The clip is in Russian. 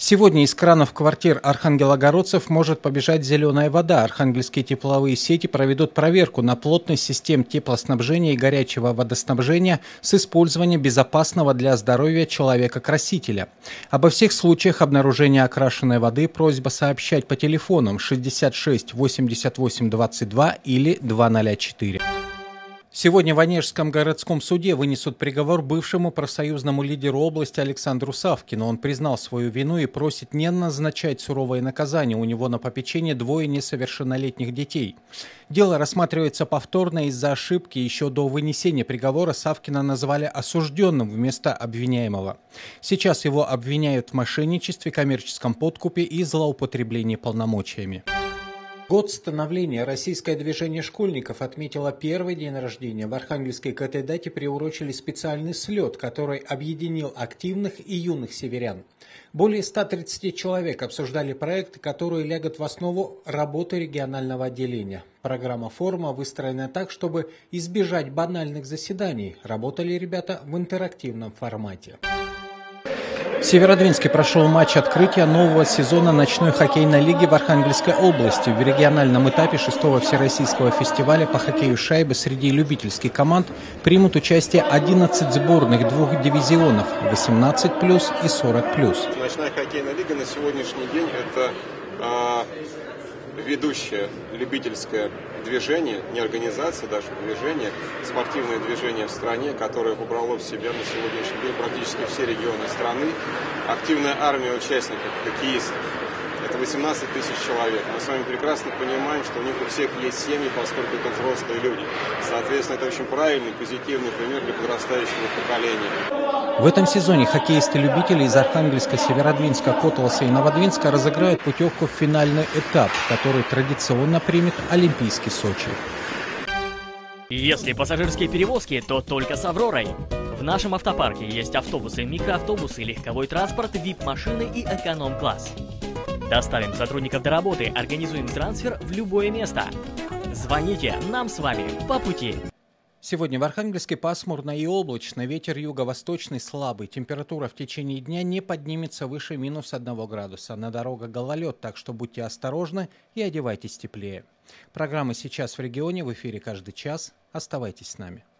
Сегодня из кранов квартир архангелогородцев может побежать зеленая вода. Архангельские тепловые сети проведут проверку на плотность систем теплоснабжения и горячего водоснабжения с использованием безопасного для здоровья человека-красителя. Обо всех случаях обнаружения окрашенной воды просьба сообщать по телефонам 66 88 22 или 204. Сегодня в Онежском городском суде вынесут приговор бывшему профсоюзному лидеру области Александру Савкину. Он признал свою вину и просит не назначать суровое наказание. У него на попечении 2 несовершеннолетних детей. Дело рассматривается повторно из-за ошибки. Еще до вынесения приговора Савкина назвали осужденным вместо обвиняемого. Сейчас его обвиняют в мошенничестве, коммерческом подкупе и злоупотреблении полномочиями. Год становления российское движение школьников отметило первый день рождения. В Архангельской к этой дате приурочили специальный слет, который объединил активных и юных северян. Более 130 человек обсуждали проекты, которые лягут в основу работы регионального отделения. Программа форума выстроена так, чтобы избежать банальных заседаний. Работали ребята в интерактивном формате. В Северодвинске прошел матч открытия нового сезона ночной хоккейной лиги в Архангельской области. В региональном этапе 6-го Всероссийского фестиваля по хоккею с шайбой среди любительских команд примут участие 11 сборных 2 дивизионов – 18+, и 40+. Ночная хоккейная лига на сегодняшний день – это ведущее любительское движение, не организация, даже движение, спортивное движение в стране, которое убрало в себя на сегодняшний день практически все регионы страны. Активная армия участников, хоккеистов. Это 18 тысяч человек. Мы с вами прекрасно понимаем, что у них у всех есть семьи, поскольку это взрослые люди. Соответственно, это очень правильный, позитивный пример для подрастающего поколения. В этом сезоне хоккеисты-любители из Архангельска, Северодвинска, Котласа и Новодвинска разыграют путевку в финальный этап, который традиционно примет Олимпийский Сочи. Если пассажирские перевозки, то только с «Авророй». В нашем автопарке есть автобусы, микроавтобусы, легковой транспорт, VIP-машины и эконом-класс. Доставим сотрудников до работы, организуем трансфер в любое место. Звоните, нам с вами по пути. Сегодня в Архангельске пасмурно и облачно, ветер юго-восточный слабый, температура в течение дня не поднимется выше -1 градуса. На дорогах гололед, так что будьте осторожны и одевайтесь теплее. Программа «Сейчас в регионе» в эфире каждый час. Оставайтесь с нами.